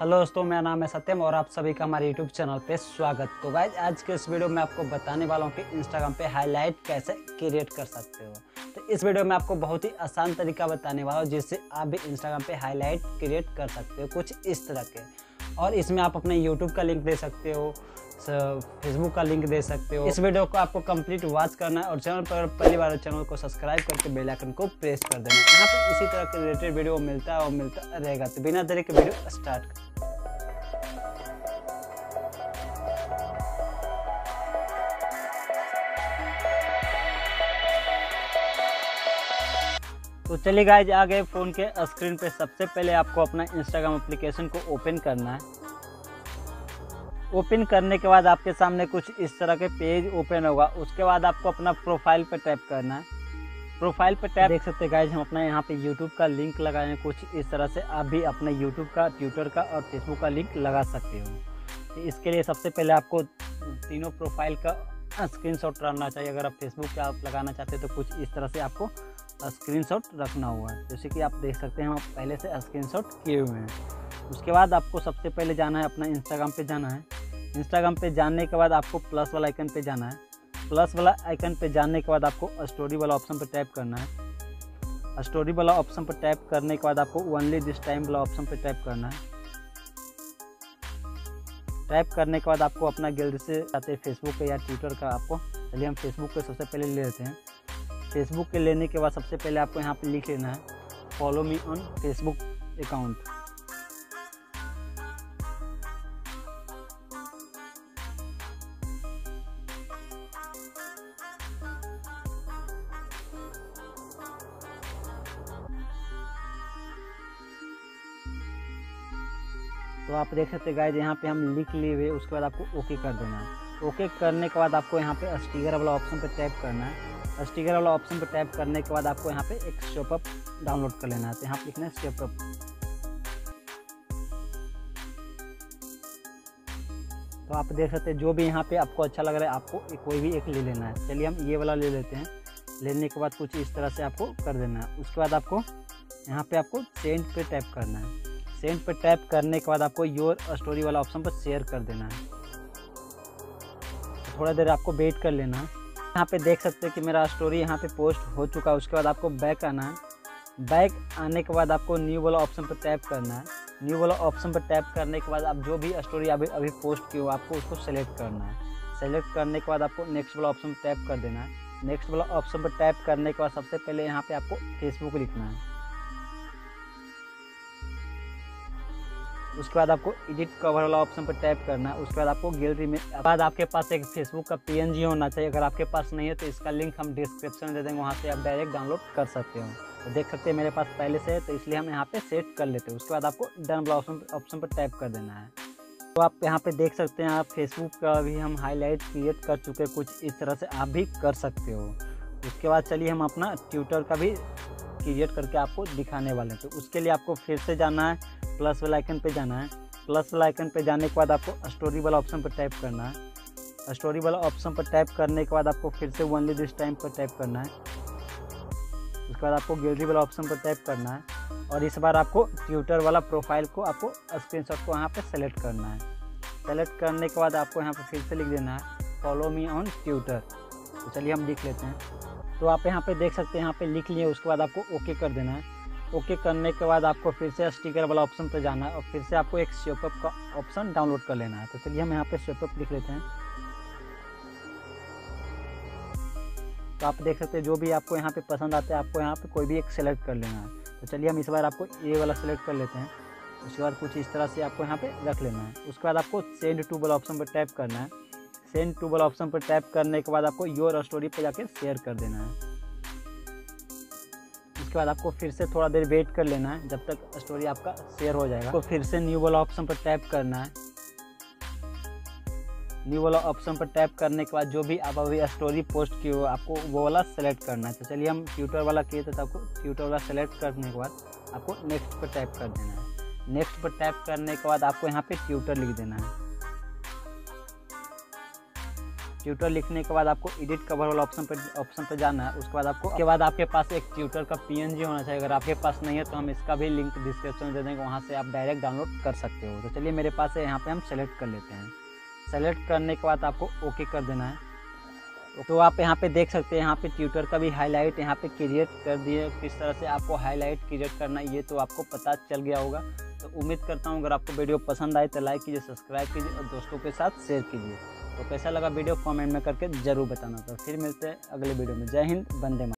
Hello दोस्तों, मेरा नाम है सत्यम और आप सभी का हमारे यूट्यूब चैनल पे स्वागत। तो गाइज आज के इस वीडियो में आपको बताने वाला हूँ कि इंस्टाग्राम पे हाईलाइट कैसे क्रिएट कर सकते हो। तो इस वीडियो में आपको बहुत ही आसान तरीका बताने वाला हूँ जिससे आप भी इंस्टाग्राम पे हाईलाइट क्रिएट कर सकते हो कुछ इस तरह के। और इसमें आप अपने यूट्यूब का लिंक दे सकते हो, फेसबुक का लिंक दे सकते हो। इस वीडियो को आपको कंप्लीट वॉच करना है और चैनल पर पहली बार चैनल को सब्सक्राइब करके बेल आइकन को प्रेस कर देना। यहाँ पे इसी तरह के रिलेटेड वीडियो मिलता है और मिलता रहेगा। तो बिना देरी के वीडियो स्टार्ट कर। तो चलिए गाइज आ गए फ़ोन के स्क्रीन पे। सबसे पहले आपको अपना इंस्टाग्राम एप्लीकेशन को ओपन करना है। ओपन करने के बाद आपके सामने कुछ इस तरह के पेज ओपन होगा। उसके बाद आपको अपना प्रोफाइल पे टैप करना है। प्रोफाइल पे टैप देख सकते हैं गाइज, हम अपना यहाँ पे यूट्यूब का लिंक लगाए हैं कुछ इस तरह से। आप भी अपने यूट्यूब का, ट्विटर का और फेसबुक का लिंक लगा सकते हो। तो इसके लिए सबसे पहले आपको तीनों प्रोफाइल का स्क्रीनशॉट रखना चाहिए। अगर आप फेसबुक का आप लगाना चाहते हैं तो कुछ इस तरह से आपको स्क्रीनशॉट रखना हुआ है, जैसे कि आप देख सकते हैं हम पहले से स्क्रीनशॉट किए हुए हैं। उसके बाद आपको सबसे पहले जाना है अपना इंस्टाग्राम पे जाना है। इंस्टाग्राम पे जाने के बाद आपको प्लस वाला आइकन पे जाना है। प्लस वाला आइकन पे जाने के बाद आपको स्टोरी वाला ऑप्शन पे टैप करना है। स्टोरी वाला ऑप्शन पर टैप करने के बाद आपको ओनली दिस टाइम वाला ऑप्शन पे टैप करना है। टैप करने के बाद आपको अपना गैलरी से आते फेसबुक पे या ट्विटर का आपको, चलिए हम फेसबुक पे सबसे पहले ले लेते हैं। फेसबुक के लेने के बाद सबसे पहले आपको यहाँ पे लिख लेना है follow me on Facebook account. तो आप देख सकते हैं गाइज यहाँ पे हम लिख लिए हुए। उसके बाद आपको ओके कर देना है। ओके करने के बाद आपको यहाँ पे स्टिकर वाला ऑप्शन पे टैप करना है। स्टिकर वाला ऑप्शन पर टैप करने के बाद आपको यहाँ पे एक शॉपअप डाउनलोड कर लेना है। तो यहाँ पे लिखना है शॉपअप। तो आप देख सकते हैं जो भी यहाँ पे आपको अच्छा लग रहा है आपको कोई भी एक ले लेना है। चलिए हम ये वाला ले लेते हैं। लेने के बाद कुछ इस तरह से आपको कर देना है। उसके बाद आपको यहाँ पे आपको सेंड पे टैप करना है। सेंड पे टैप करने के बाद आपको योर स्टोरी वाला ऑप्शन पर शेयर कर देना है। थोड़ा देर आपको वेट कर लेना है। यहाँ पे देख सकते हैं कि मेरा स्टोरी यहाँ पे पोस्ट हो चुका है। उसके बाद आपको बैक आना है। बैक आने के बाद आपको न्यू वाला ऑप्शन पर टैप करना है। न्यू वाला ऑप्शन पर टैप करने के बाद आप जो भी स्टोरी अभी पोस्ट की हो आपको उसको सेलेक्ट करना है। सेलेक्ट करने के बाद आपको नेक्स्ट वाला ऑप्शन पर टैप कर देना है। नेक्स्ट वाला ऑप्शन पर टैप करने के बाद सबसे पहले यहाँ पे आपको फेसबुक लिखना है। उसके बाद आपको एडिट कवर वाला ऑप्शन पर टैप करना है। उसके बाद आपको गैलरी में बाद आपके पास एक फेसबुक का PNG होना चाहिए। अगर आपके पास नहीं है तो इसका लिंक हम डिस्क्रिप्शन में दे देंगे, वहाँ से आप डायरेक्ट डाउनलोड कर सकते हो। तो देख सकते हैं मेरे पास पहले से है तो इसलिए हम यहाँ पे सेट कर लेते हैं। उसके बाद आपको डन वाला ऑप्शन पर टैप कर देना है। तो आप यहाँ पे देख सकते हैं आप फेसबुक का भी हम हाईलाइट क्रिएट कर चुके हैं। कुछ इस तरह से आप भी कर सकते हो। उसके बाद चलिए हम अपना ट्विटर का भी क्रिएट करके आपको दिखाने वाले हैं। तो उसके लिए आपको फिर से जाना है, प्लस वाला आइकन पे जाना है। प्लस वाला आइकन पे जाने के बाद आपको स्टोरी वाला ऑप्शन पर टैप करना है। स्टोरी वाला ऑप्शन पर टैप करने के बाद आपको फिर से ओनली दिस टाइम पर टैप करना है। उसके बाद आपको गैलरी वाला ऑप्शन पर टैप करना है और इस बार आपको ट्विटर वाला प्रोफाइल को आपको स्क्रीनशॉट को यहाँ पे सेलेक्ट करना है। सेलेक्ट करने के बाद आपको यहाँ पे फिर से लिख देना है फॉलो मी ऑन ट्विटर। तो चलिए हम लिख लेते हैं। तो आप यहाँ पे देख सकते हैं यहाँ पे लिख लिए। उसके बाद आपको ओके कर देना है। ओके करने के बाद आपको फिर से स्टिकर वाला ऑप्शन पर जाना है और फिर से आपको एक शॉपअप का ऑप्शन डाउनलोड कर लेना है। तो चलिए हम यहाँ पे शॉपअप लिख लेते हैं। तो आप देख सकते हैं जो भी आपको यहाँ पे पसंद आता है आपको यहाँ पे कोई भी एक सेलेक्ट कर लेना है। तो चलिए हम इस बार आपको ये वाला सेलेक्ट कर लेते हैं। उसके बाद कुछ इस तरह से आपको यहाँ पे रख लेना है। उसके बाद आपको सेंड टू वाला ऑप्शन पर टैप करना है। सेंड टू वाला ऑप्शन पर टैप करने के बाद आपको योर स्टोरी पे जाके शेयर कर देना है। उसके बाद आपको फिर से थोड़ा देर वेट कर लेना है जब तक स्टोरी आपका शेयर हो जाएगा। तो फिर से न्यू वाला ऑप्शन पर टैप करना है। न्यू वाला ऑप्शन पर टैप करने के बाद जो भी आप अभी स्टोरी पोस्ट की हो आपको वो वाला सेलेक्ट करना है। तो चलिए हम ट्विटर वाला किए थे तो आपको ट्विटर वाला सेलेक्ट करने के बाद आपको नेक्स्ट पर टैप कर देना है। नेक्स्ट पर टैप करने के बाद आपको यहाँ पे ट्विटर लिख देना है। ट्यूटर लिखने के बाद आपको एडिट कवर वाला ऑप्शन पर जाना है। उसके बाद आपके पास एक ट्यूटर का PNG होना चाहिए। अगर आपके पास नहीं है तो हम इसका भी लिंक डिस्क्रिप्शन में दे देंगे, वहाँ से आप डायरेक्ट डाउनलोड कर सकते हो। तो चलिए मेरे पास है, यहाँ पे हम सेलेक्ट कर लेते हैं। सेलेक्ट करने के बाद आपको ओके कर देना है। तो आप यहाँ पे देख सकते हैं, यहाँ पे ट्यूटर का भी हाईलाइट यहाँ पे क्रिएट कर दिए। किस तरह से आपको हाईलाइट क्रिएट करना है ये तो आपको पता चल गया होगा। तो उम्मीद करता हूँ अगर आपको वीडियो पसंद आए तो लाइक कीजिए, सब्सक्राइब कीजिए और दोस्तों के साथ शेयर कीजिए। तो कैसा लगा वीडियो कमेंट में करके ज़रूर बताना। तो फिर मिलते हैं अगले वीडियो में। जय हिंद, वंदे मातरम।